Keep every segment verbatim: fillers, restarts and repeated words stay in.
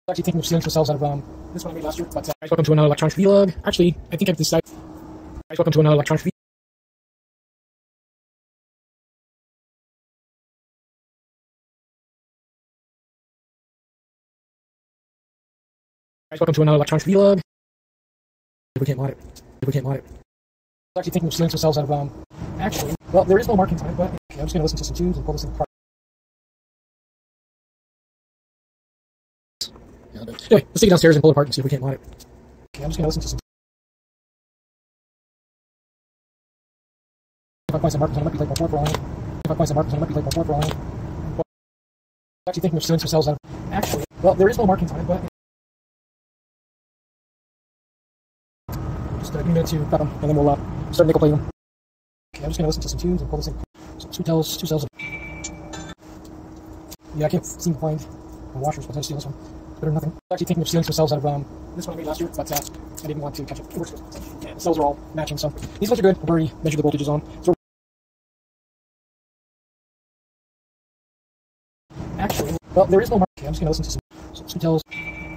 Actually taking the stealing cells out of um, this one I made last year. But uh, guys, welcome to another electronic vlog. Actually, I think I've decided. Guys, welcome to another electronic. Guys, welcome to another electronic vlog. If we can't mod it, if we can't mod it. Actually taking the stealing cells out of um. Actually, well, there is no marking time, but okay, I'm just gonna listen to some tunes and pull this thing apart. Yeah, but anyway, let's take it downstairs and pull it apart and see if we can't mod it. Okay, I'm just gonna listen to some. If I find some markers, I might be like before for all. If I find some markers, I might be like before for all. Actually thinking of stealing some cells out of. Actually, well, there is no marking time, but just uh, give me a minute to prep them, and then we'll uh, start nickel plating them. Okay, I'm just gonna listen to some tunes and pull this thing. So two tells, two cells. Yeah, I can't seem to find my washers, but I just steal this one. It's better than nothing. Actually thinking of stealing some cells out of um, this one I made last year, but uh, I didn't want to catch up. It works good. Yeah, the cells are all matching, so these ones are good. I've already measured the voltages on. So actually, well, there is no mark. Okay, I'm just gonna listen to some, some, some tells.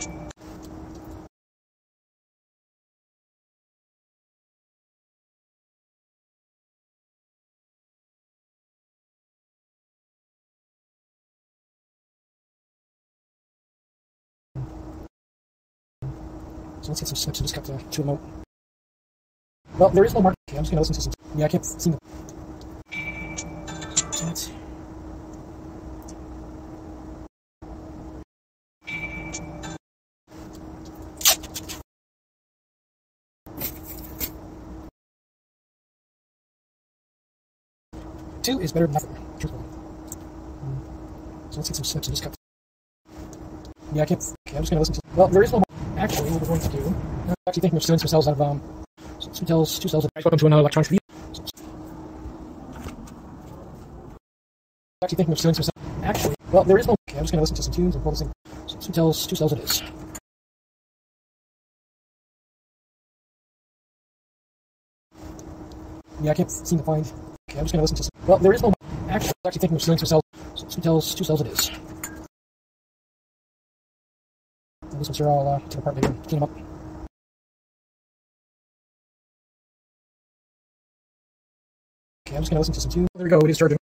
So let's get some snips and just cut to, to a note. Well, there is no mark. Okay, I'm just gonna listen to some. Yeah, I can't seem to. So let's. Two is better than nothing, truthfully. So let's get some snips and just cut. Yeah, I can't. Okay, I'm just gonna listen to. Well, there is no mark. Actually, what we're going to do. I'm actually thinking of stealing some cells out of um. So two tells, two cells. Guys, welcome to another electronic video. So, actually thinking of stealing some cells. Actually, well, there is no. Okay, I'm just gonna listen to some tunes and pull this thing. So two tells, two cells it is. Yeah, I can't seem to find. Okay, I'm just gonna listen to some. Well, there is no. Actually, actually thinking of stealing some cells. So two tells, two cells it is. And this one's here. I'll uh, take apart later, clean them up. Okay, I'm just gonna listen to some tunes. There we go. It is charging.